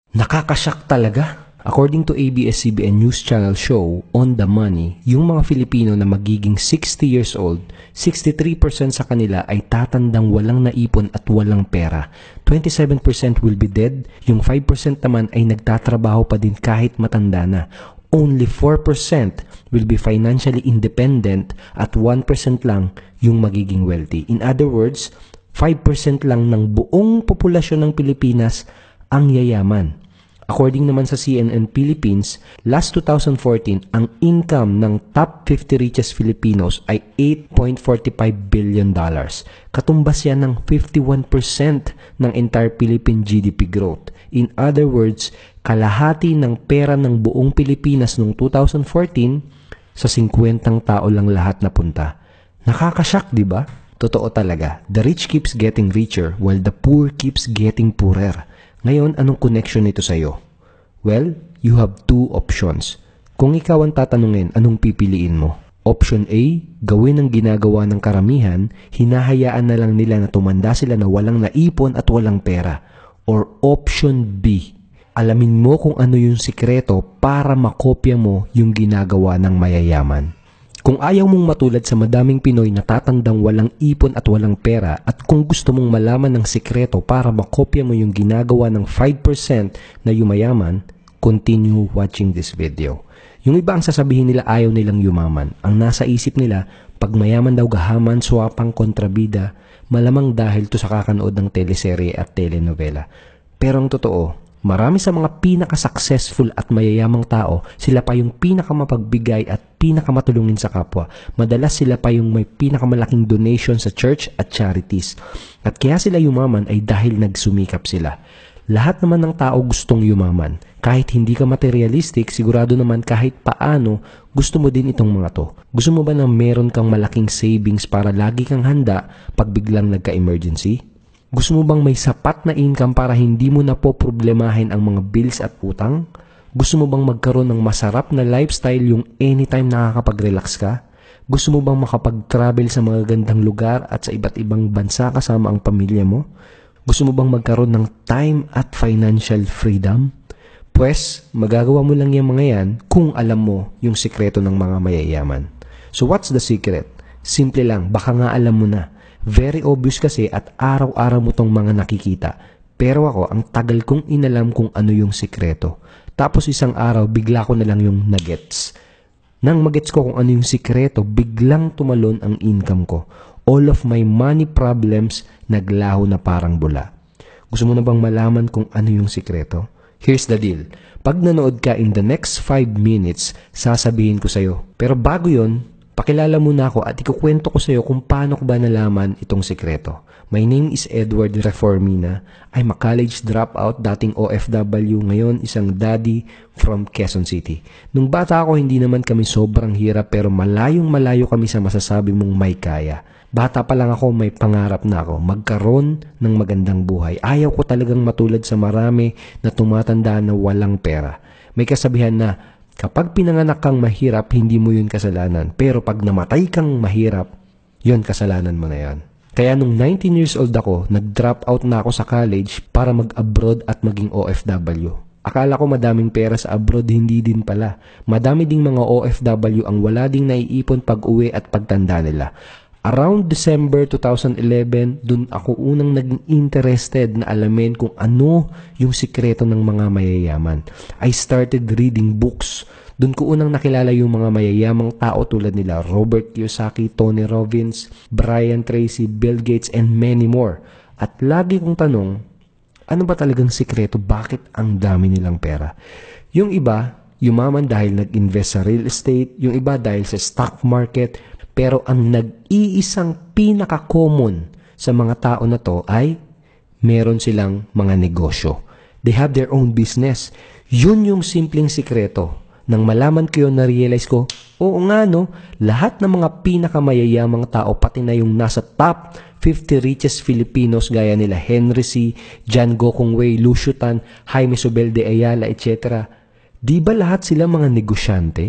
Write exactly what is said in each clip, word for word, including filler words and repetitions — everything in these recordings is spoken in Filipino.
Nakakashock talaga. According to A B S C B N News Channel show, On the Money, yung mga Filipino na magiging sixty years old, sixty-three percent sa kanila ay tatandang walang naipon at walang pera. twenty-seven percent will be dead, yung five percent naman ay nagtatrabaho pa din kahit matanda na. Only four percent will be financially independent at one percent lang yung magiging wealthy. In other words, five percent lang ng buong populasyon ng Pilipinas ang yayaman. According naman sa C N N Philippines, last two thousand fourteen, ang income ng top fifty richest Filipinos ay eight point four five billion dollars. Katumbas yan ng fifty-one percent ng entire Philippine G D P growth. In other words, kalahati ng pera ng buong Pilipinas noong two thousand fourteen sa fifty tao lang lahat napunta. Nakakashock, di ba? Totoo talaga. The rich keeps getting richer while the poor keeps getting poorer. Ngayon, anong connection nito sa'yo? Well, you have two options. Kung ikaw ang tatanungin, anong pipiliin mo? Option A, gawin ang ginagawa ng karamihan, hinahayaan na lang nila na tumanda sila na walang naipon at walang pera. Or Option B, alamin mo kung ano yung sikreto para makopya mo yung ginagawa ng mayayaman. Kung ayaw mong matulad sa madaming Pinoy na tatandang walang ipon at walang pera at kung gusto mong malaman ng sikreto para makopya mo yung ginagawa ng five percent na yumayaman, continue watching this video. Yung iba ang sasabihin nila ayaw nilang yumaman. Ang nasa isip nila, pag mayaman daw gahaman, swapang, kontrabida, malamang dahil to sa kakanood ng teleserye at telenovela. Pero ang totoo, marami sa mga pinaka-successful at mayayamang tao, sila pa yung pinakamapagbigay at pinakamatulungin sa kapwa. Madalas sila pa yung may pinakamalaking donation sa church at charities. At kaya sila yumaman ay dahil nagsumikap sila. Lahat naman ng tao gustong yumaman. Kahit hindi ka materialistic, sigurado naman kahit paano, gusto mo din itong mga to. Gusto mo ba na meron kang malaking savings para lagi kang handa pag biglang nagka-emergency? Gusto mo bang may sapat na income para hindi mo na po problemahin ang mga bills at utang? Gusto mo bang magkaroon ng masarap na lifestyle yung anytime nakakapag-relax ka? Gusto mo bang makapag-travel sa mga gandang lugar at sa iba't ibang bansa kasama ang pamilya mo? Gusto mo bang magkaroon ng time at financial freedom? Pwes, magagawa mo lang yung mga yan kung alam mo yung sikreto ng mga mayayaman. So what's the secret? Simple lang, baka nga alam mo na. Very obvious kasi at araw-araw mo tong mga nakikita. Pero ako, ang tagal kong inalam kung ano yung sikreto. Tapos isang araw, bigla ko na lang yung nagets. Nang magets ko kung ano yung sikreto, biglang tumalon ang income ko. All of my money problems naglaho na parang bula. Gusto mo na bang malaman kung ano yung sikreto? Here's the deal. Pag nanood ka in the next five minutes, sasabihin ko sa'yo. Pero bago yon, pakilala muna ako at ikukwento ko sa iyo kung paano ko ba nalaman itong sikreto. My name is Edward Reformina. I'm a college dropout, dating O F W, ngayon isang daddy from Quezon City. Nung bata ako, hindi naman kami sobrang hirap pero malayong malayo kami sa masasabi mong may kaya. Bata pa lang ako, may pangarap na ako, magkaroon ng magandang buhay. Ayaw ko talagang matulad sa marami na tumatanda na walang pera. May kasabihan na, kapag pinanganak kang mahirap, hindi mo yun kasalanan. Pero pag namatay kang mahirap, yun kasalanan mo na yan. Kaya nung nineteen years old ako, nag-drop out na ako sa college para mag-abroad at maging O F W. Akala ko madaming pera sa abroad, hindi din pala. Madami ding mga O F W ang wala ding naiipon pag-uwi at pagtanda nila. Around December two thousand eleven, dun ako unang naging interested na alamin kung ano yung sikreto ng mga mayayaman. I started reading books. Dun ko unang nakilala yung mga mayayamang tao tulad nila Robert Kiyosaki, Tony Robbins, Brian Tracy, Bill Gates, and many more. At lagi kong tanong, ano ba talagang sikreto? Bakit ang dami nilang pera? Yung iba, yumaman dahil nag-invest sa real estate, yung iba dahil sa stock market. Pero ang nag-iisang pinaka-common sa mga tao na to ay meron silang mga negosyo. They have their own business. Yun yung simpleng sikreto. Nang malaman ko yun, na-realize ko, oo nga no, lahat ng mga pinakamayayamang tao, pati na yung nasa top fifty richest Filipinos gaya nila Henry C., John Gokong Wei, Lucio Tan, Jaime Sobel de Ayala, et cetera. Di ba lahat sila mga negosyante?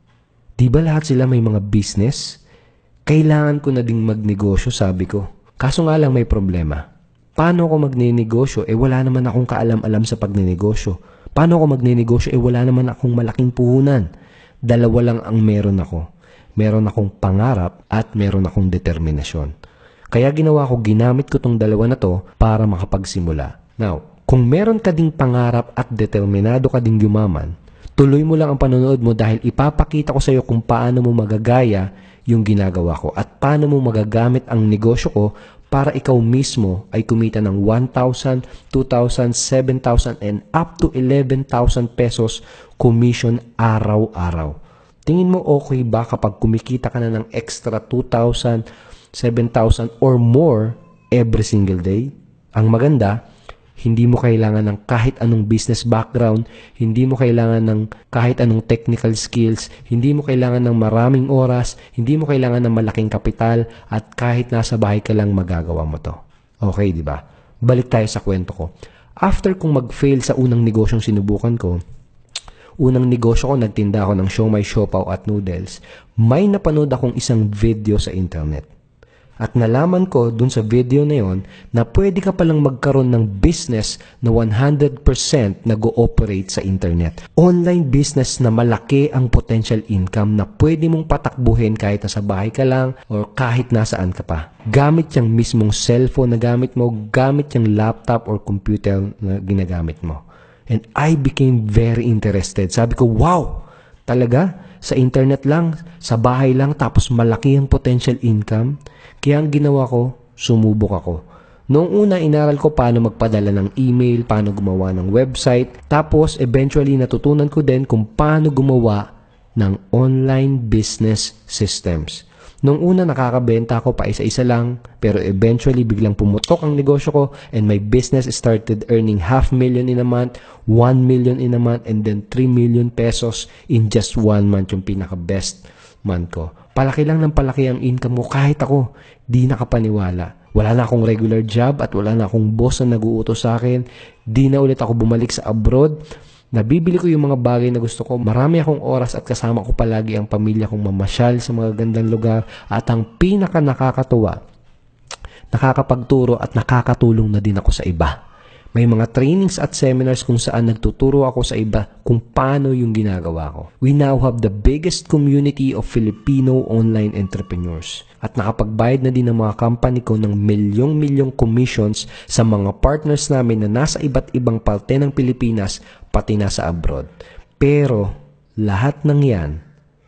Di ba lahat sila may mga business? Kailangan ko na ding magnegosyo, sabi ko. Kaso nga lang may problema. Paano ako magninegosyo? Eh wala naman akong kaalam-alam sa pagnenegosyo. Paano ako magnenegosyo? Eh wala naman akong malaking puhunan. Dalawa lang ang meron ako. Meron akong pangarap at meron akong determinasyon. Kaya ginawa ko, ginamit ko tong dalawa na to para makapagsimula. Now, kung meron ka ding pangarap at determinado ka ding yumaman, tuloy mo lang ang panonood mo dahil ipapakita ko sa iyo kung paano mo magagaya yung ginagawa ko at paano mo magagamit ang negosyo ko para ikaw mismo ay kumita ng one thousand, two thousand, seven thousand, and up to eleven thousand pesos commission araw-araw. Tingin mo okay ba kapag kumikita ka na ng extra two thousand, seven thousand or more every single day? Ang maganda, hindi mo kailangan ng kahit anong business background, hindi mo kailangan ng kahit anong technical skills, hindi mo kailangan ng maraming oras, hindi mo kailangan ng malaking kapital, at kahit nasa bahay ka lang magagawa mo to. Okay, di ba? Balik tayo sa kwento ko. After kong mag-fail sa unang negosyong sinubukan ko, unang negosyo ko, nagtinda ako ng siomai, siopaw at noodles, may napanood akong isang video sa internet. At nalaman ko dun sa video na yon na pwede ka palang magkaroon ng business na one hundred percent nag-ooperate sa internet. Online business na malaki ang potential income na pwede mong patakbuhin kahit nasa bahay ka lang or kahit nasaan ka pa. Gamit yung mismong cellphone na gamit mo, gamit yung laptop or computer na ginagamit mo. And I became very interested. Sabi ko, wow! Talaga? Sa internet lang, sa bahay lang, tapos malaki ang potential income? Kaya ang ginawa ko, sumubok ako. Noong una, inaral ko paano magpadala ng email, paano gumawa ng website. Tapos, eventually, natutunan ko din kung paano gumawa ng online business systems. Noong una, nakakabenta ako pa isa-isa lang. Pero eventually, biglang pumutok ang negosyo ko and my business started earning half million in a month, one million in a month, and then three million pesos in just one month, yung pinaka-best month ko. Palaki lang ng palaki ang income mo kahit ako di nakapaniwala. Wala na akong regular job at wala na akong boss na nag-uutos sa akin. Di na ulit ako bumalik sa abroad. Nabibili ko yung mga bagay na gusto ko. Marami akong oras at kasama ko palagi ang pamilya kong mamasyal sa mga gandang lugar. At ang pinaka nakakatuwa, nakakapagturo at nakakatulong na din ako sa iba. May mga trainings at seminars kung saan nagtuturo ako sa iba kung paano yung ginagawa ko. We now have the biggest community of Filipino online entrepreneurs. At nakapagbayad na din ng mga company ko ng milyong-milyong commissions sa mga partners namin na nasa iba't ibang parte ng Pilipinas pati nasa abroad. Pero lahat ng yan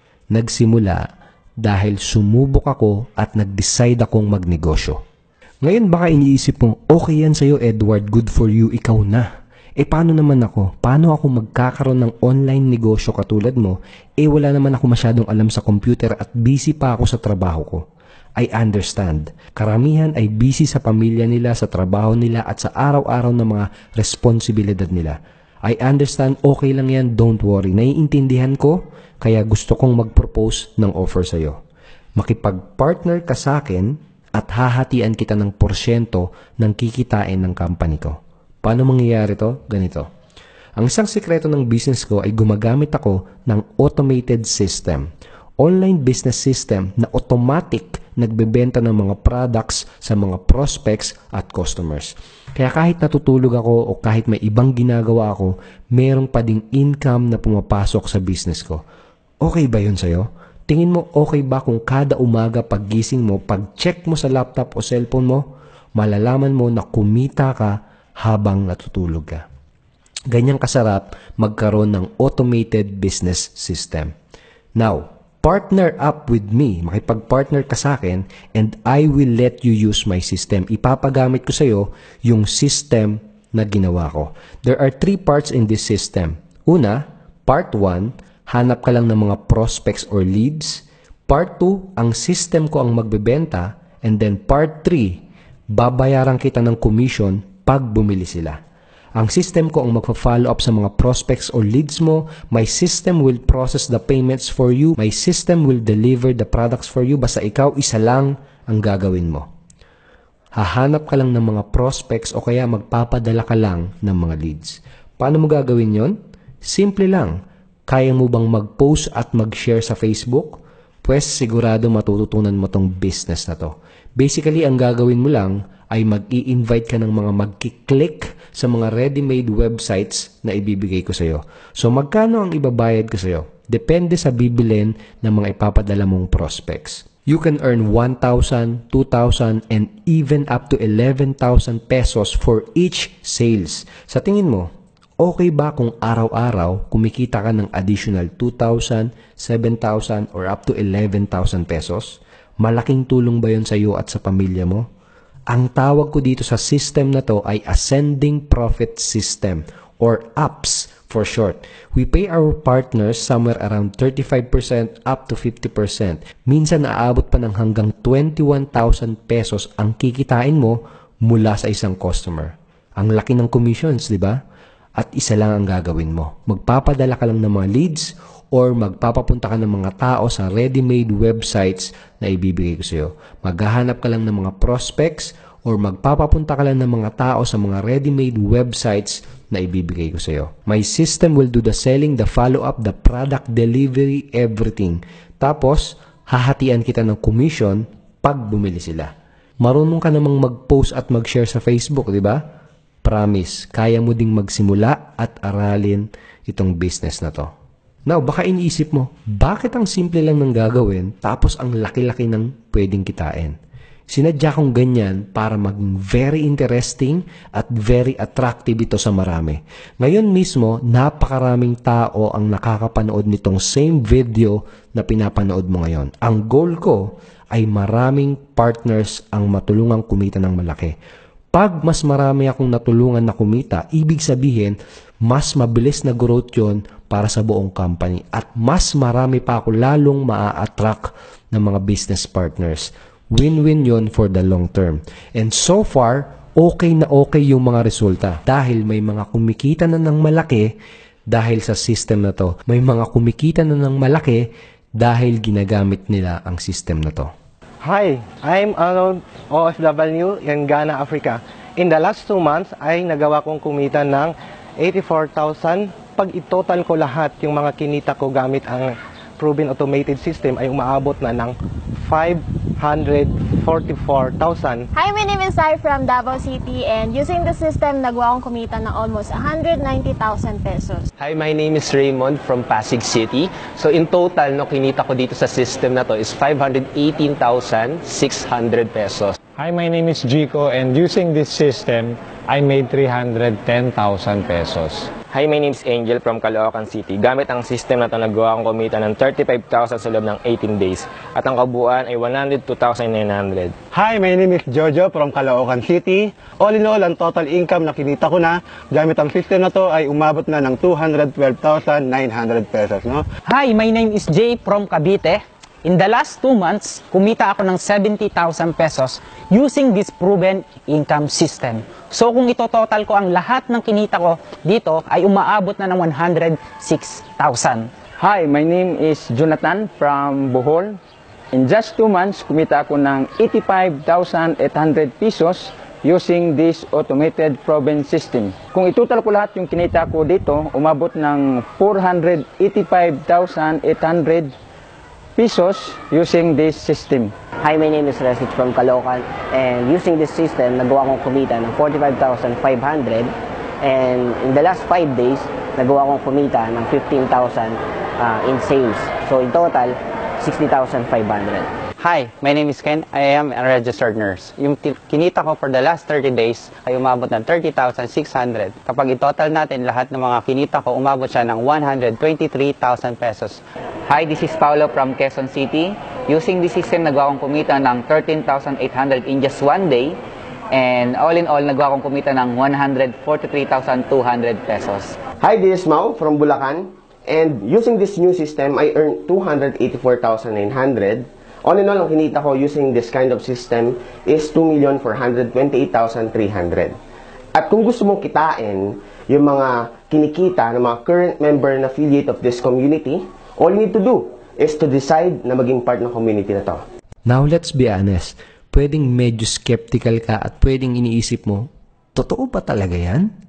nagsimula dahil sumubok ako at nag-decide akong magnegosyo. Ngayon baka iniisip mo, okay yan sa'yo Edward, good for you, ikaw na. Eh paano naman ako? Paano ako magkakaroon ng online negosyo katulad mo? Eh wala naman ako masyadong alam sa computer at busy pa ako sa trabaho ko. I understand. Karamihan ay busy sa pamilya nila, sa trabaho nila at sa araw-araw na mga responsibilidad nila. I understand, okay lang yan, don't worry. Naiintindihan ko, kaya gusto kong mag-propose ng offer sa'yo. Makipag-partner ka sa akin at hahatian kita ng porsyento ng kikitain ng company ko. Paano mangyayari to? Ganito. Ang isang sikreto ng business ko ay gumagamit ako ng automated system. Online business system na automatic nagbebenta ng mga products sa mga prospects at customers. Kaya kahit natutulog ako o kahit may ibang ginagawa ako, merong pa ding income na pumapasok sa business ko. Okay ba yun sa'yo? Tingin mo okay ba kung kada umaga paggising mo, pag-check mo sa laptop o cellphone mo, malalaman mo na kumita ka habang natutulog ka. Ganyang kasarap magkaroon ng automated business system. Now, partner up with me. Makipag-partner ka sa akin and I will let you use my system. Ipapagamit ko sa iyo yung system na ginawa ko. There are three parts in this system. Una, part one, hanap ka lang ng mga prospects or leads. Part two, ang system ko ang magbebenta. And then part three, babayaran kita ng commission pag bumili sila. Ang system ko ang magpa-follow up sa mga prospects or leads mo. My system will process the payments for you. My system will deliver the products for you. Basta ikaw, isa lang ang gagawin mo. Hahanap ka lang ng mga prospects o kaya magpapadala ka lang ng mga leads. Paano mo gagawin yon? Simple lang. Kaya mo bang mag-post at mag-share sa Facebook? Pwes sigurado matututunan mo tong business na to. Basically, ang gagawin mo lang ay mag-i-invite ka ng mga magkiklik sa mga ready-made websites na ibibigay ko sa'yo. So, magkano ang ibabayad ko sa'yo? Depende sa bibilin ng mga ipapadala mong prospects. You can earn one thousand, two thousand, and even up to eleven thousand pesos for each sales. Sa tingin mo, okay ba kung araw-araw kumikita ka ng additional two thousand, seven thousand, or up to eleven thousand pesos? Malaking tulong ba yun sa iyo at sa pamilya mo? Ang tawag ko dito sa system na to ay Ascending Profit System or A P S for short. We pay our partners somewhere around thirty-five percent up to fifty percent. Minsan naabot pa ng hanggang twenty-one thousand pesos ang kikitain mo mula sa isang customer. Ang laki ng commissions, di ba? At isa lang ang gagawin mo. Magpapadala ka lang ng mga leads or magpapapunta ka ng mga tao sa ready-made websites na ibibigay ko sa iyo. Maghahanap ka lang ng mga prospects or magpapapunta ka lang ng mga tao sa mga ready-made websites na ibibigay ko sa iyo. My system will do the selling, the follow-up, the product delivery, everything. Tapos, hahatian kita ng commission pag bumili sila. Marunong ka namang mag-post at mag-share sa Facebook, di ba? Promise, kaya mo ding magsimula at aralin itong business na to. Now, baka iniisip mo, bakit ang simple lang ng gagawin tapos ang laki-laki ng pwedeng kitain? Sinadya kong ganyan para maging very interesting at very attractive ito sa marami. Ngayon mismo, napakaraming tao ang nakakapanood nitong same video na pinapanood mo ngayon. Ang goal ko ay maraming partners ang matulungang kumita ng malaki. Pag mas marami akong natulungan na kumita, ibig sabihin, mas mabilis na growth yun para sa buong company at mas marami pa ako lalong maa-attract ng mga business partners. Win-win yon for the long term. And so far, okay na okay yung mga resulta dahil may mga kumikita na ng malaki dahil sa system na to. May mga kumikita na ng malaki dahil ginagamit nila ang system na to. Hi, I'm Arnold, O F W in Ghana, Africa. In the last two months, ay nagawa kong kumita ng eighty-four thousand. Pag itotal ko lahat yung mga kinita ko gamit ang proven automated system ay umaabot na ng five hundred forty-four thousand. Hi, my name is Sai from Davao City and using the system, nagawa akong kumita ng almost one hundred ninety thousand pesos. Hi, my name is Raymond from Pasig City. So in total, no, kinita ko dito sa system na to is five hundred eighteen thousand six hundred pesos. Hi, my name is Jico and using this system, I made three hundred ten thousand pesos. Hi, my name is Angel from Caloocan City. Gamit ang system na ito, nagawa akong kumita ng thirty-five thousand sa loob ng eighteen days. At ang kabuuan ay one hundred two thousand nine hundred. Hi, my name is Jojo from Caloocan City. All in all, ang total income na kinita ko na gamit ang system na to ay umabot na ng two hundred twelve thousand nine hundred pesos. No? Hi, my name is Jay from Cavite. In the last two months, kumita ako ng seventy thousand pesos using this proven income system. So kung ito-total ko ang lahat ng kinita ko dito ay umaabot na ng one hundred six thousand. Hi, my name is Jonathan from Bohol. In just two months, kumita ako ng eighty-five thousand eight hundred pesos using this automated proven system. Kung itotal ko lahat yung kinita ko dito, umabot ng four hundred eighty-five thousand eight hundred pesos using this system. Hi, my name is Resit from Caloocan and using this system, nagawa kong kumita ng forty-five thousand five hundred and in the last five days, nagawa kong kumita ng fifteen thousand uh, in sales. So in total, sixty thousand five hundred. Hi, my name is Ken. I am a registered nurse. Yung kinita ko for the last thirty days ay umabot ng thirty thousand six hundred. Kapag i-total natin lahat ng mga kinita ko, umabot siya ng one hundred twenty-three thousand pesos. Hi, this is Paulo from Quezon City. Using this system, nagawa kong kumita ng thirteen thousand eight hundred in just one day. And all in all, nagawa kong kumita ng one hundred forty-three thousand two hundred pesos. Hi, this is Mau from Bulacan. And using this new system, I earned two hundred eighty-four thousand nine hundred. All in all, ang kinita ko using this kind of system is two million four hundred twenty-eight thousand three hundred. At kung gusto mong kitain yung mga kinikita ng mga current member and affiliate of this community, all you need to do is to decide na maging part ng community na to. Now, let's be honest. Pwedeng medyo skeptical ka at pwedeng iniisip mo, totoo ba talaga yan?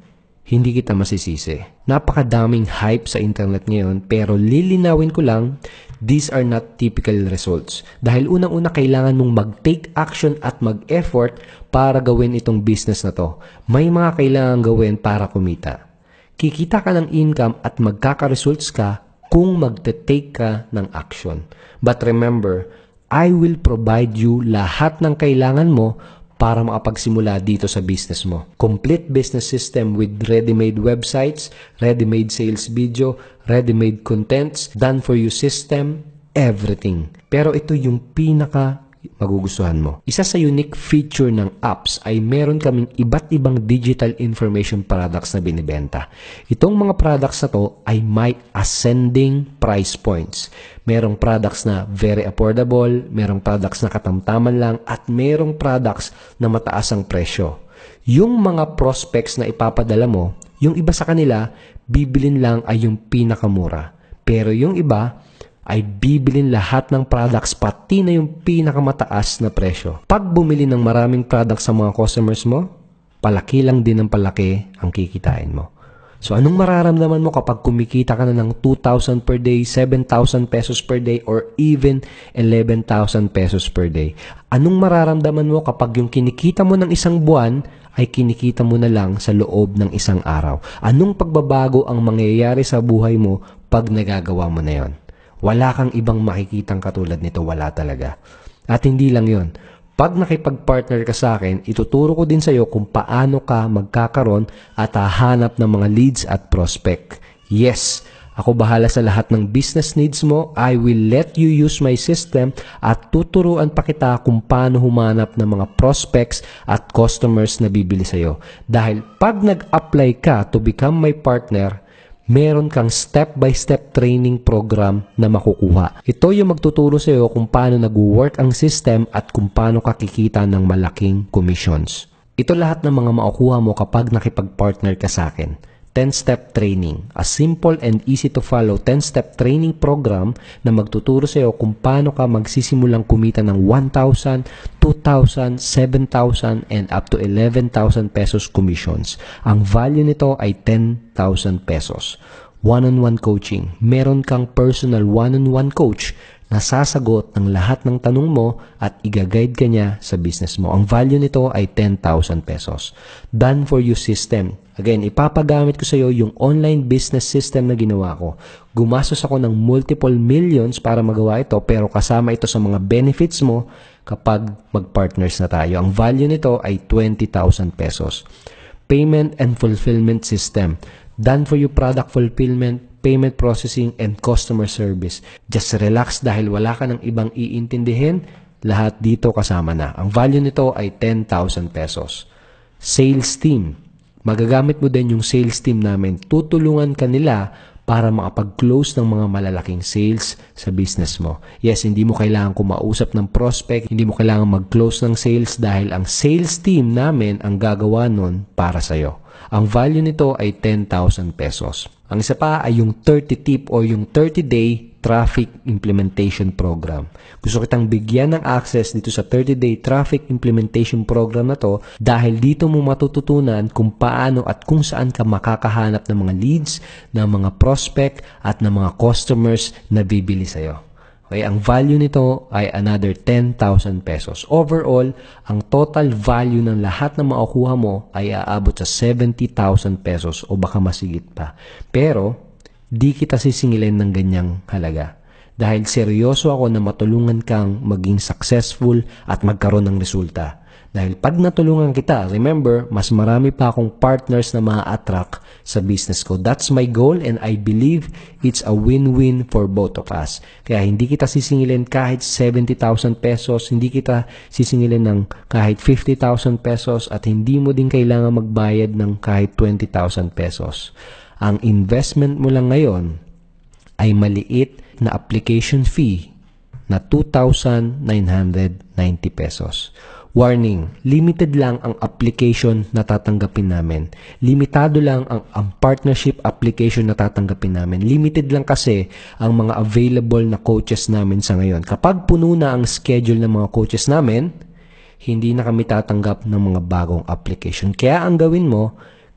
hindi kita masisisi. Napakadaming hype sa internet ngayon, pero lilinawin ko lang, these are not typical results. Dahil unang-una kailangan mong mag-take action at mag-effort para gawin itong business na to. May mga kailangan gawin para kumita. Kikita ka ng income at magkaka-results ka kung magte-take ka ng action. But remember, I will provide you lahat ng kailangan mo para makapagsimula dito sa business mo. Complete business system with ready-made websites, ready-made sales video, ready-made contents, done-for-you system, everything. Pero ito yung pinaka magugustuhan mo. Isa sa unique feature ng apps ay meron kaming iba't ibang digital information products na binibenta. Itong mga products na to ay may ascending price points. Merong products na very affordable, merong products na katamtaman lang, at merong products na mataas ang presyo. Yung mga prospects na ipapadala mo, yung iba sa kanila, bibilin lang ay yung pinakamura. Pero yung iba, ay bibilin lahat ng products pati na yung pinakamataas na presyo. Pag bumili ng maraming products sa mga customers mo, palaki lang din ng palaki ang kikitain mo. So anong mararamdaman mo kapag kumikita ka na ng two thousand per day, seven thousand pesos per day, or even eleven thousand pesos per day? Anong mararamdaman mo kapag yung kinikita mo ng isang buwan ay kinikita mo na lang sa loob ng isang araw? Anong pagbabago ang mangyayari sa buhay mo pag nagagawa mo na yon? Wala kang ibang makikitang katulad nito, wala talaga. At hindi lang yon. Pag nakipag-partner ka sa akin, ituturo ko din sa iyo kung paano ka magkakaroon at hahanap ng mga leads at prospect. Yes, ako bahala sa lahat ng business needs mo. I will let you use my system at tuturuan pa kita kung paano humanap ng mga prospects at customers na bibili sa iyo. Dahil pag nag-apply ka to become my partner, meron kang step-by-step training program na makukuha. Ito yung magtuturo sa iyo kung paano nag-work ang system at kung paano ka kikita ng malaking commissions. Ito lahat ng mga makukuha mo kapag nakipag-partner ka sa akin. ten-step training. A simple and easy to follow ten-step training program na magtuturo sa iyo kung paano ka magsisimulang kumita ng one thousand, two thousand, seven thousand, and up to eleven thousand pesos commissions. Ang value nito ay ten thousand pesos. One-on-one coaching. Meron kang personal one-on-one coach na sasagot ng lahat ng tanong mo at i-guide ka niya sa business mo. Ang value nito ay ten thousand pesos. Done for you system. Again, ipapagamit ko sa iyo yung online business system na ginawa ko. Gumastos ako ng multiple millions para magawa ito, pero kasama ito sa mga benefits mo kapag mag-partners na tayo. Ang value nito ay twenty thousand pesos. Payment and fulfillment system. Done for you product fulfillment, payment processing, and customer service. Just relax dahil wala ka ng ibang iintindihin. Lahat dito kasama na. Ang value nito ay ten thousand pesos. Sales team. Magagamit mo din yung sales team namin. Tutulungan ka nila para makapag-close ng mga malalaking sales sa business mo. Yes, hindi mo kailangan kumausap ng prospect, hindi mo kailangan mag-close ng sales dahil ang sales team namin ang gagawa nun para sa'yo. Ang value nito ay ten thousand pesos. Ang isa pa ay yung thirty tip o yung thirty day traffic implementation program. Gusto kitang bigyan ng access dito sa thirty day traffic implementation program na to dahil dito mo matututunan kung paano at kung saan ka makakahanap ng mga leads, ng mga prospect at ng mga customers na bibili sa'yo. Okay, ang value nito ay another ten thousand pesos. Overall, ang total value ng lahat na makukuha mo ay aabot sa seventy thousand pesos o baka masigit pa. Pero, di kita sisingilin ng ganyang halaga. Dahil seryoso ako na matulungan kang maging successful at magkaroon ng resulta. Dahil pag natulungan kita, remember, mas marami pa akong partners na ma-attract sa business ko. That's my goal and I believe it's a win-win for both of us. Kaya hindi kita sisingilin kahit seventy thousand pesos, hindi kita sisingilin ng kahit fifty thousand pesos, at hindi mo din kailangan magbayad ng kahit twenty thousand pesos. Ang investment mo lang ngayon ay maliit na application fee na two thousand nine hundred ninety pesos. Warning, limited lang ang application na tatanggapin namin. Limitado lang ang, ang partnership application na tatanggapin namin. Limited lang kasi ang mga available na coaches namin sa ngayon. Kapag puno na ang schedule ng mga coaches namin, hindi na kami tatanggap ng mga bagong application. Kaya ang gawin mo,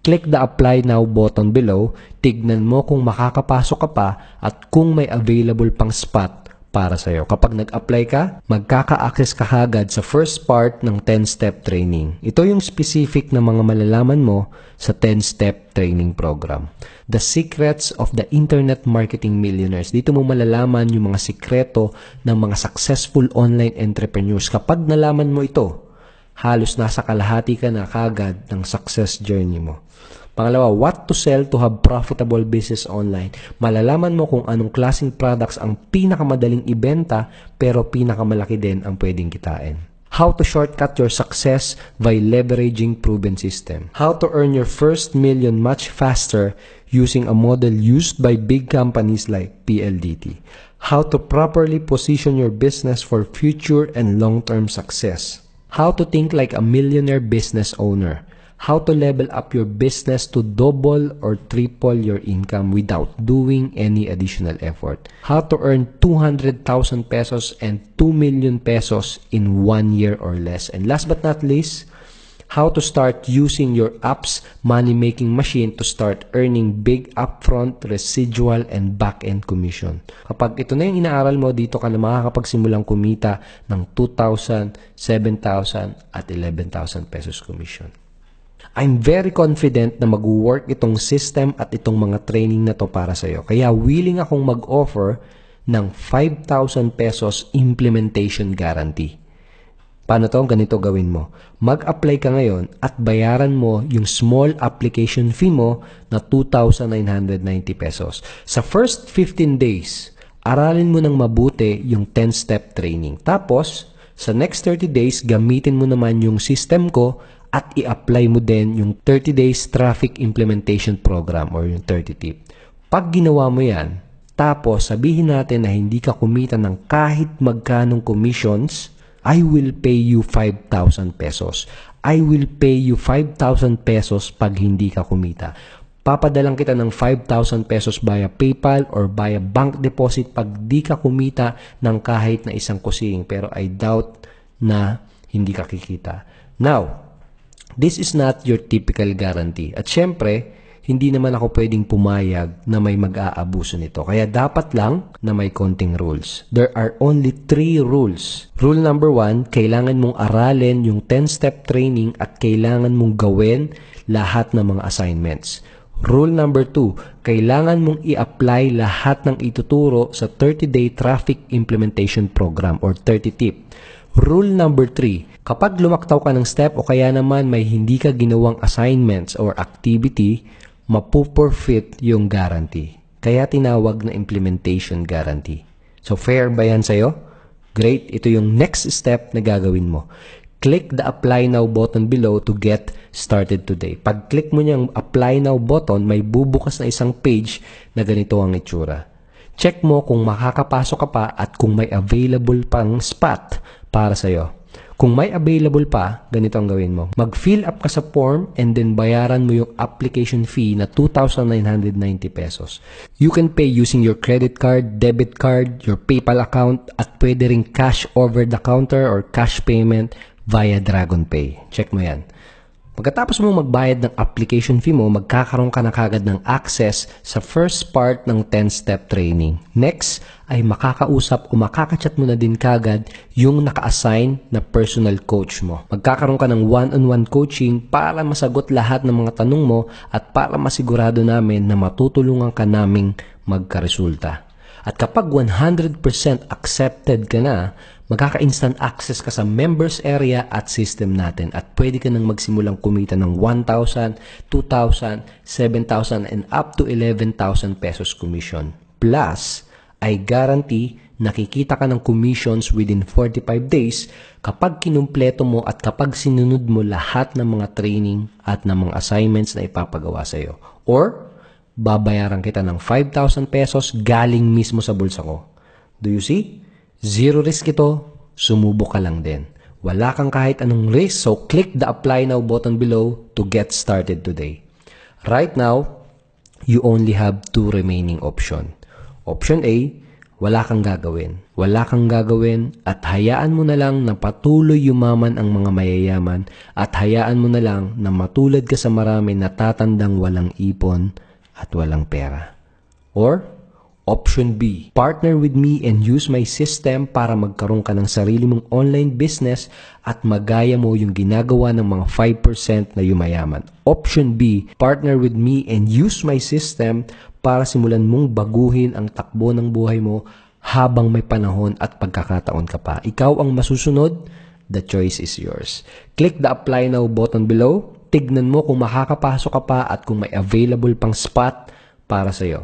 Click the Apply Now button below, tignan mo kung makakapasok ka pa at kung may available pang spot para sa'yo. Kapag nag-apply ka, magkaka-access ka agad sa first part ng ten-step training. Ito yung specific na mga malalaman mo sa ten-step training program. The Secrets of the Internet Marketing Millionaires. Dito mo malalaman yung mga sikreto ng mga successful online entrepreneurs. Kapag nalaman mo ito, halos nasa kalahati ka na kagad ng success journey mo. Pangalawa, what to sell to have profitable business online. Malalaman mo kung anong klaseng products ang pinakamadaling ibenta pero pinakamalaki din ang pwedeng kitain. How to shortcut your success by leveraging proven system. How to earn your first million much faster using a model used by big companies like P L D T. How to properly position your business for future and long-term success. How to think like a millionaire business owner. How to level up your business to double or triple your income without doing any additional effort. How to earn two hundred thousand pesos and two million pesos in one year or less. And last but not least, how to start using your app's money-making machine to start earning big upfront, residual, and back-end commission. Kapag ito na yung inaaral mo, dito ka na makakapagsimulang kumita ng two thousand, seven thousand, at eleven thousand pesos commission. I'm very confident na mag-work itong system at itong mga training na to para sa'yo. Kaya willing akong mag-offer ng five thousand pesos implementation guarantee. Paano to? Ganito gawin mo. Mag-apply ka ngayon at bayaran mo yung small application fee mo na two thousand nine hundred ninety pesos. Sa first fifteen days, aralin mo ng mabuti yung ten-step training. Tapos, sa next thirty days, gamitin mo naman yung system ko at i-apply mo din yung thirty days traffic implementation program or yung thirty tip. Pag ginawa mo yan, tapos sabihin natin na hindi ka kumita ng kahit magkanong commissions, I will pay you five thousand pesos. I will pay you five thousand pesos pag hindi ka kumita. Papadalang kita ng five thousand pesos via PayPal or via bank deposit pag di ka kumita ng kahit na isang kusing. Pero I doubt na hindi ka kikita. Now, this is not your typical guarantee. At syempre, hindi naman ako pwedeng pumayag na may mag-aabuso nito. Kaya dapat lang na may konting rules. There are only three rules. Rule number one, kailangan mong aralin yung ten-step training at kailangan mong gawin lahat ng mga assignments. Rule number two, kailangan mong i-apply lahat ng ituturo sa thirty day traffic implementation program or thirty tip. Rule number three, kapag lumaktaw ka ng step o kaya naman may hindi ka ginawang assignments or activity, mapuperfit yung guarantee. Kaya tinawag na implementation guarantee. So fair ba yan sa'yo? Great, ito yung next step na gagawin mo. Click the Apply Now button below to get started today. Pag click mo niyang Apply Now button, may bubukas na isang page na ganito ang itsura. Check mo kung makakapasok ka pa at kung may available pang spot para sa'yo. Kung may available pa, ganito ang gawin mo. Mag-fill up ka sa form and then bayaran mo yung application fee na two thousand nine hundred ninety pesos. You can pay using your credit card, debit card, your PayPal account, at pwede ring cash over the counter or cash payment via DragonPay. Check mo yan. Pagkatapos mo magbayad ng application fee mo, magkakaroon ka na kagad ng access sa first part ng ten-step training. Next, ay makakausap o makakachat mo na din kagad yung naka-assign na personal coach mo. Magkakaroon ka ng one-on-one coaching para masagot lahat ng mga tanong mo at para masigurado namin na matutulungan ka naming magkaresulta. At kapag one hundred percent accepted ka na, magkaka-instant access ka sa members area at system natin at pwede ka nang magsimulang kumita ng one thousand, two thousand, seven thousand, and up to eleven thousand pesos commission. Plus, I guarantee nakikita ka ng commissions within forty-five days kapag kinumpleto mo at kapag sinunod mo lahat ng mga training at ng mga assignments na ipapagawa sa iyo. Or, babayaran kita ng five thousand pesos galing mismo sa bulsa ko. Do you see? Zero risk ito, sumubok ka lang din. Wala kang kahit anong risk, so click the Apply Now button below to get started today. Right now, you only have two remaining options. Option A, wala kang gagawin. Wala kang gagawin at hayaan mo na lang na patuloy yumaman ang mga mayayaman at hayaan mo na lang na matulad ka sa marami na tatandang walang ipon at walang pera. Or, option B, partner with me and use my system para magkaroon ka ng sarili mong online business at magaya mo yung ginagawa ng mga five percent na yumayaman. Option B, partner with me and use my system para simulan mong baguhin ang takbo ng buhay mo habang may panahon at pagkakataon ka pa. Ikaw ang masusunod, the choice is yours. Click the apply now button below. Tignan mo kung makakapasok ka pa at kung may available pang spot para sa'yo.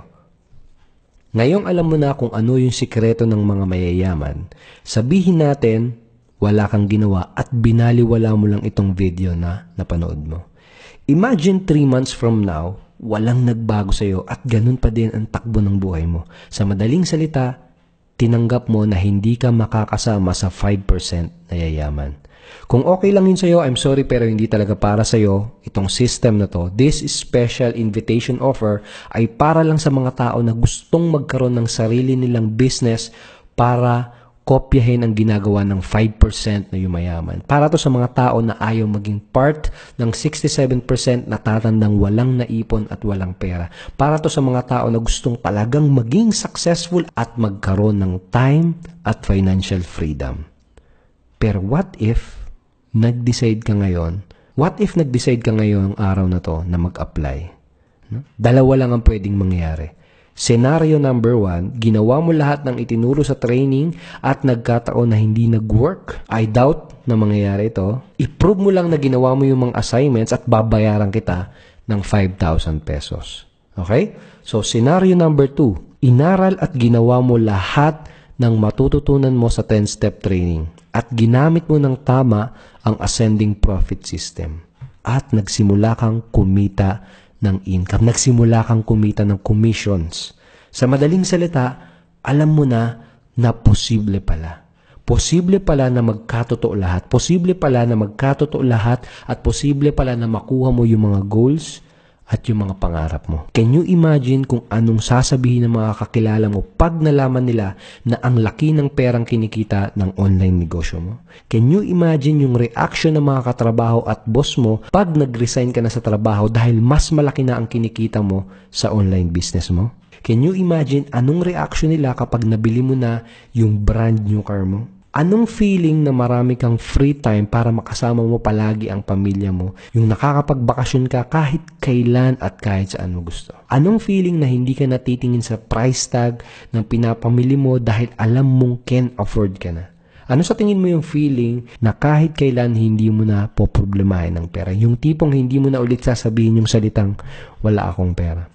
Ngayong alam mo na kung ano yung sikreto ng mga mayayaman, sabihin natin wala kang ginawa at binaliwala mo lang itong video na napanood mo. Imagine three months from now, walang nagbago sa'yo at ganun pa din ang takbo ng buhay mo. Sa madaling salita, tinanggap mo na hindi ka makakasama sa five percent na yayaman. Kung okay lang yun sa'yo, I'm sorry pero hindi talaga para sa'yo itong system na to. This special invitation offer ay para lang sa mga tao na gustong magkaroon ng sarili nilang business para kopyahin ang ginagawa ng five percent na yumayaman. Para to sa mga tao na ayaw maging part ng sixty-seven percent na tatandang walang naipon at walang pera. Para to sa mga tao na gustong talagang maging successful at magkaroon ng time at financial freedom. Pero what if nag-decide ka ngayon? What if nag-decide ka ngayong araw na to na mag-apply? No? Dalawa lang ang pwedeng mangyari. Scenario number one, ginawa mo lahat ng itinuro sa training at nagkataon na hindi nag-work. I doubt na mangyayari ito. I-prove mo lang na ginawa mo yung mga assignments at babayaran kita ng five thousand pesos. Okay? So, scenario number two, inaral at ginawa mo lahat ng matututunan mo sa ten-step training at ginamit mo ng tama ang ascending profit system at nagsimula kang kumita ng income. Nagsimula kang kumita ng commissions. Sa madaling salita, alam mo na na posible pala. Posible pala na magkatotoo lahat. Posible pala na magkatotoo lahat at posible pala na makuha mo yung mga goals at yung mga pangarap mo. Can you imagine kung anong sasabihin ng mga kakilala mo pag nalaman nila na ang laki ng perang kinikita ng online negosyo mo? Can you imagine yung reaction ng mga katrabaho at boss mo pag nag-resign ka na sa trabaho dahil mas malaki na ang kinikita mo sa online business mo? Can you imagine anong reaction nila kapag nabili mo na yung brand new car mo? Anong feeling na marami kang free time para makasama mo palagi ang pamilya mo? Yung nakakapagbakasyon ka kahit kailan at kahit saan mo gusto. Anong feeling na hindi ka natitingin sa price tag ng pinapamili mo dahil alam mong can afford ka na? Ano sa tingin mo yung feeling na kahit kailan hindi mo na poproblemahin ng pera? Yung tipong hindi mo na ulit sasabihin yung salitang wala akong pera.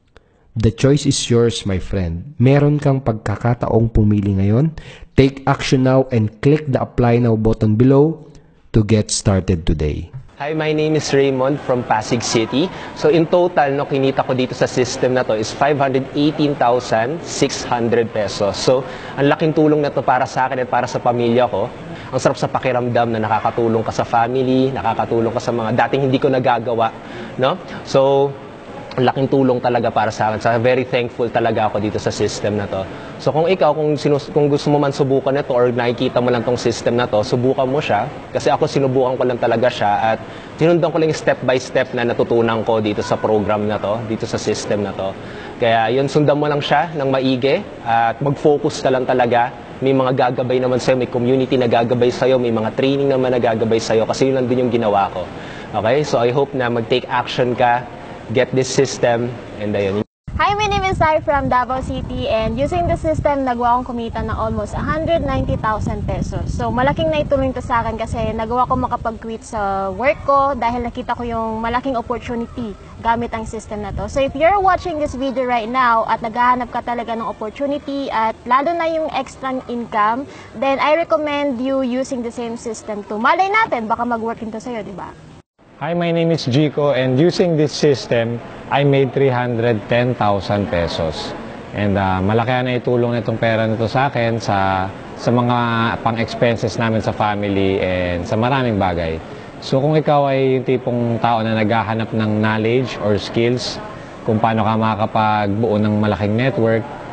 The choice is yours, my friend. Meron kang pagkakataong pumili ngayon. Take action now and click the apply now button below to get started today. Hi, my name is Raymond from Pasig City. So in total, no, kinita ko dito sa system na to is five hundred eighteen thousand six hundred pesos. So ang laking tulong na to para sa akin at para sa pamilya ko. Ang sarap sa pakiramdam na nakakatulong ka sa family, nakakatulong ka sa mga dating hindi ko nagagawa, no? So laking tulong talaga para sa akin. So, very thankful talaga ako dito sa system na to. So, kung ikaw, kung, sinus kung gusto mo man subukan ito or nakikita mo lang tong system na to, subukan mo siya. Kasi ako, sinubukan ko lang talaga siya at tinundan ko lang yung step by step na natutunan ko dito sa program na to, dito sa system na to. Kaya yun, sundan mo lang siya ng maigi at mag-focus ka lang talaga. May mga gagabay naman sa'yo, may community na gagabay sa'yo, may mga training naman na gagabay sa'yo kasi yun lang din yung ginawa ko. Okay? So, I hope na mag-take action ka, get this system, and ayun. Hi, my name is Sai from Davao City and using the system, nagawa akong kumita ng almost one hundred ninety thousand pesos. So, malaking naitulong ito sa akin kasi nagawa ko makapag-quit sa work ko dahil nakita ko yung malaking opportunity gamit ang system na to. So, if you're watching this video right now at naghahanap ka talaga ng opportunity at lalo na yung extra income, then I recommend you using the same system to. Malay natin, baka mag-work ito sa'yo, di ba? Hi, my name is Jico and using this system, I made three hundred ten thousand pesos. And uh, malaki na itulong nitong pera nito sa akin sa, sa mga pang-expenses namin sa family and sa maraming bagay. So kung ikaw ay yung tipong tao na naghahanap ng knowledge or skills kung paano ka makakapagbuo ng malaking network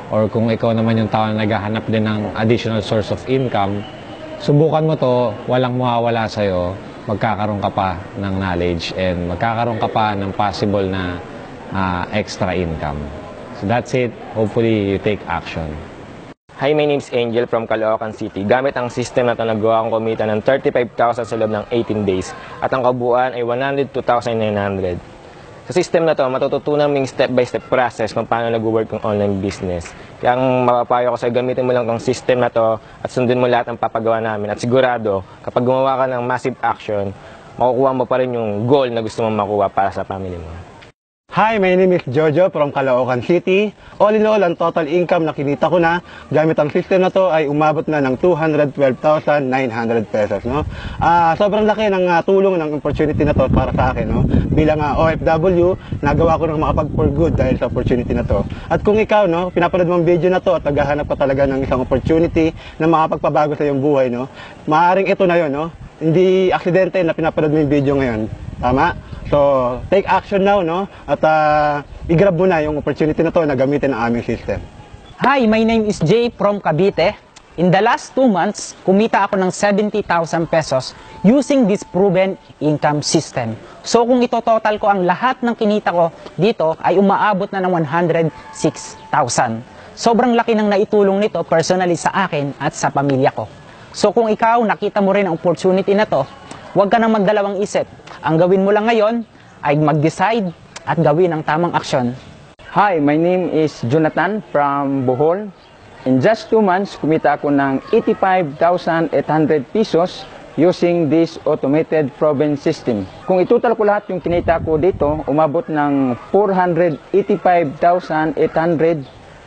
or kung ikaw naman yung tao na naghahanap din ng additional source of income, subukan mo to, walang mawawala sa'yo, magkakaroon ka pa ng knowledge and magkakaroon ka pa ng possible na uh, extra income. So that's it. Hopefully, you take action. Hi, my name is Angel from Caloocan City. Gamit ang system na ito, nagawa akong kumita ng thirty-five thousand sa loob ng eighteen days. At ang kabuuan ay one hundred two thousand nine hundred. Sa system na ito, matututunan mo yung step-by-step process kung paano nag-work yung online business. Kaya ang mapapayo ko sa'yo, gamitin mo lang itong system na ito at sundin mo lahat ng papagawa namin. At sigurado, kapag gumawa ka ng massive action, makukuha mo pa rin yung goal na gusto mong makuha para sa family mo. Hi, my name is Jojo from Caloocan City. All in all, ang total income na kinita ko na gamit ang system na to ay umabot na ng two hundred twelve thousand nine hundred pesos. No? Uh, sobrang laki ng uh, tulong ng opportunity na to para sa akin. No? Bilang uh, O F W, nagawa ko ng makapag-for good dahil sa opportunity na to. At kung ikaw, no, pinapanood mo ang video na to at naghahanap ka talaga ng isang opportunity na makapagpabago sa iyong buhay, no? Maaaring ito na yun. No? Hindi aksidente na pinapanood mo yung video ngayon. Tama? So, take action now, no? At uh, i-grab mo na yung opportunity na to na gamitin ang aming system. Hi, my name is Jay from Cavite. In the last two months, kumita ako ng seventy thousand pesos using this proven income system. So, kung ito-total ko ang lahat ng kinita ko dito, ay umaabot na ng one hundred six thousand. Sobrang laki ng naitulong nito personally sa akin at sa pamilya ko. So, kung ikaw nakita mo rin ang opportunity na to, huwag ka nang magdalawang isip. Ang gawin mo lang ngayon ay mag-decide at gawin ang tamang aksyon. Hi, my name is Jonathan from Bohol. In just two months, kumita ako ng eighty-five thousand eight hundred pesos using this automated proven system. Kung itutal ko lahat yung kinita ko dito, umabot ng four hundred eighty-five thousand eight hundred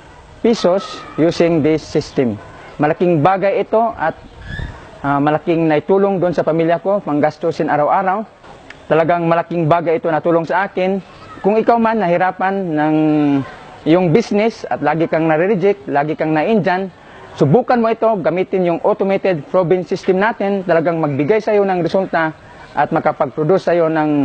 pesos using this system. Malaking bagay ito at uh, malaking naitulong doon sa pamilya ko, panggastusin araw-araw. Talagang malaking bagay ito na tulong sa akin. Kung ikaw man nahirapan ng iyong business at lagi kang nare-reject, lagi kang na-indyan, subukan mo ito, gamitin yung automated proven system natin, talagang magbigay sa iyo ng resulta at makapag-produce sa iyo ng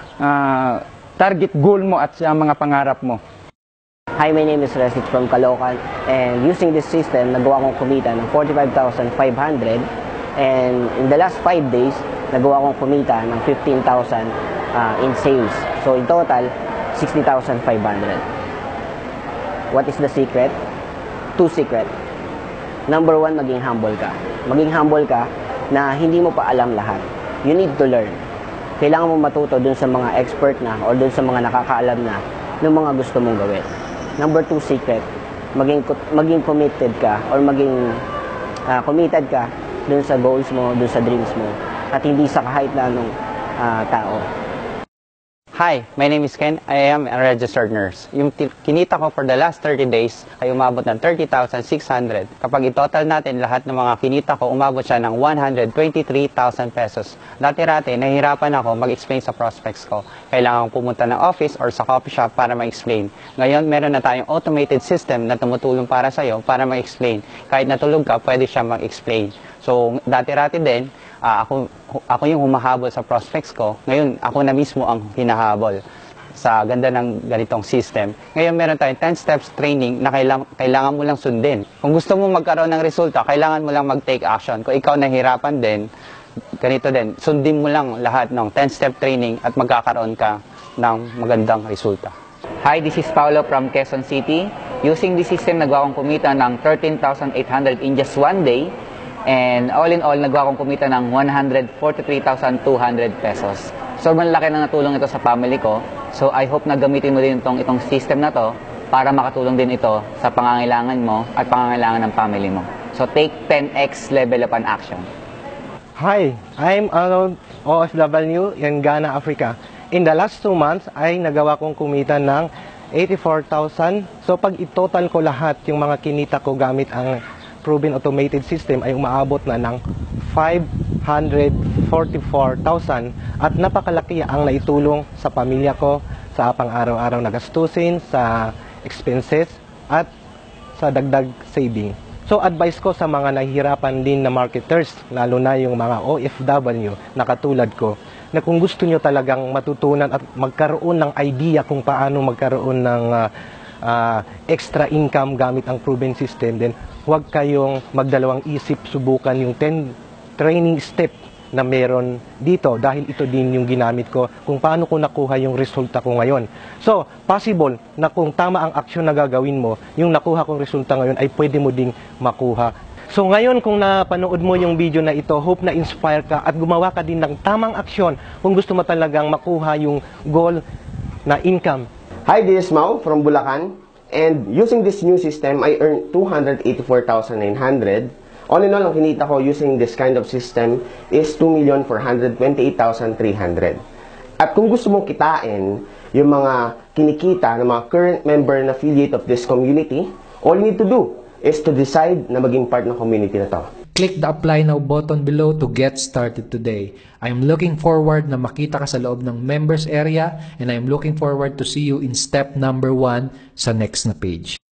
uh, target goal mo at sa mga pangarap mo. Hi, my name is Resnick from Caloocan, and using this system, nagawa kong kumita ng forty-five thousand five hundred, and in the last five days, nagawa kong kumita ng fifteen thousand uh, in sales. So in total, sixty thousand five hundred. What is the secret? Two secret. Number one, maging humble ka. Maging humble ka na hindi mo pa alam lahat. You need to learn. Kailangan mo matuto dun sa mga expert na or dun sa mga nakakaalam na ng mga gusto mong gawin. Number two secret, maging, maging committed ka or maging uh, committed ka dun sa goals mo, dun sa dreams mo. At hindi sa kahit na anong uh, tao. Hi, my name is Ken. I am a registered nurse. Yung kinita ko for the last thirty days ay umabot ng thirty thousand six hundred. Kapag i-total natin lahat ng mga kinita ko, umabot siya ng one hundred twenty-three thousand pesos. Dati-rati, nahihirapan ako mag-explain sa prospects ko. Kailangan pumunta ng office or sa coffee shop para mag-explain. Ngayon, meron na tayong automated system na tumutulong para sa'yo para mag-explain. Kahit natulog ka, pwede siya mag-explain. So, dati-rati din, Uh, ako, ako yung humahabol sa prospects ko. Ngayon, ako na mismo ang hinahabol sa ganda ng ganitong system. Ngayon, meron tayong ten steps training na kailangan, kailangan mo lang sundin. Kung gusto mo magkaroon ng resulta, kailangan mo lang mag-take action. Kung ikaw nahihirapan din, ganito din, sundin mo lang lahat ng ten step training at magkakaroon ka ng magandang resulta. Hi, this is Paolo from Quezon City. Using this system, nagawa akong kumita ng thirteen thousand eight hundred in just one day. And all in all, nagawa akong kumita ng one hundred forty-three thousand two hundred pesos. Sobrang laki na natulong ito sa family ko. So I hope na gamitin mo din itong, itong system na to para makatulong din ito sa pangangailangan mo at pangangailangan ng family mo. So take ten x level up an action. Hi, I'm Arnold, O F W in Ghana, Africa. In the last two months, ay nagawa kong kumita ng eighty-four thousand. So pag i-total ko lahat yung mga kinita ko gamit ang proven automated system ay umaabot na ng five hundred forty-four thousand at napakalaki ang naitulong sa pamilya ko sa pang-araw-araw na gastusin, sa expenses at sa dagdag saving. So advice ko sa mga nahihirapan din na marketers, lalo na yung mga O F W na katulad ko, na kung gusto nyo talagang matutunan at magkaroon ng idea kung paano magkaroon ng uh, ah, extra income gamit ang proven system, then huwag kayong magdalawang isip subukan yung ten training step na meron dito dahil ito din yung ginamit ko kung paano ko nakuha yung resulta ko ngayon. So, possible na kung tama ang aksyon na gagawin mo, yung nakuha kong resulta ngayon ay pwede mo ding makuha. So ngayon kung napanood mo yung video na ito, hope na inspire ka at gumawa ka din ng tamang aksyon kung gusto mo talagang makuha yung goal na income. Hi, this is Mau from Bulacan, and using this new system, I earned two hundred eighty-four thousand nine hundred. All in all, ang kinita ko using this kind of system is two million four hundred twenty-eight thousand three hundred. At kung gusto mong kitain yung mga kinikita ng mga current member and affiliate of this community, all you need to do is to decide na maging part ng community na to. Click the apply now button below to get started today. I'm looking forward na makita ka sa loob ng members area, and I'm looking forward to see you in step number one sa next na page.